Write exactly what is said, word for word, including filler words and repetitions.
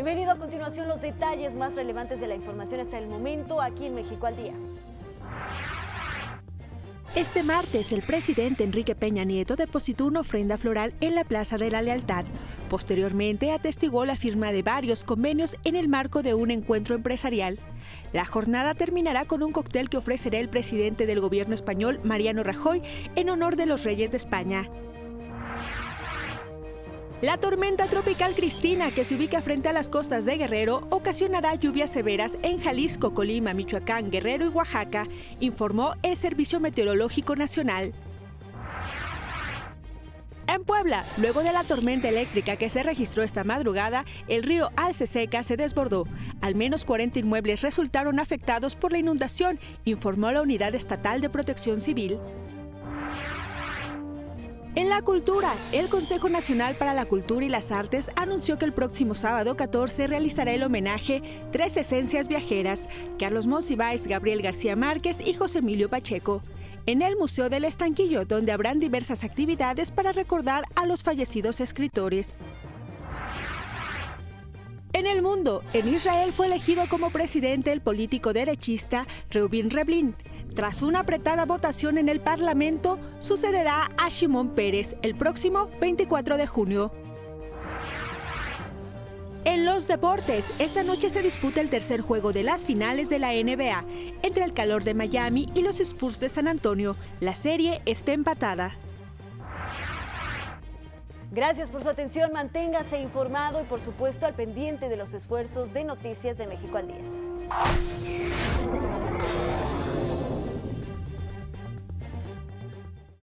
Bienvenido. A continuación los detalles más relevantes de la información hasta el momento aquí en México al Día. Este martes, el presidente Enrique Peña Nieto depositó una ofrenda floral en la Plaza de la Lealtad. Posteriormente, atestiguó la firma de varios convenios en el marco de un encuentro empresarial. La jornada terminará con un cóctel que ofrecerá el presidente del gobierno español, Mariano Rajoy, en honor de los Reyes de España. La tormenta tropical Cristina, que se ubica frente a las costas de Guerrero, ocasionará lluvias severas en Jalisco, Colima, Michoacán, Guerrero y Oaxaca, informó el Servicio Meteorológico Nacional. En Puebla, luego de la tormenta eléctrica que se registró esta madrugada, el río Alceseca se desbordó. Al menos cuarenta inmuebles resultaron afectados por la inundación, informó la Unidad Estatal de Protección Civil. En la cultura, el Consejo Nacional para la Cultura y las Artes anunció que el próximo sábado catorce realizará el homenaje Tres Esencias Viajeras, Carlos Monsiváis, Gabriel García Márquez y José Emilio Pacheco, en el Museo del Estanquillo, donde habrán diversas actividades para recordar a los fallecidos escritores. En el mundo, en Israel fue elegido como presidente el político derechista Reuven Rivlin. Tras una apretada votación en el Parlamento, sucederá a Shimon Peres el próximo veinticuatro de junio. En los deportes, esta noche se disputa el tercer juego de las finales de la N B A, entre el calor de Miami y los Spurs de San Antonio. La serie está empatada. Gracias por su atención, manténgase informado y por supuesto al pendiente de los esfuerzos de Noticias de México al Día.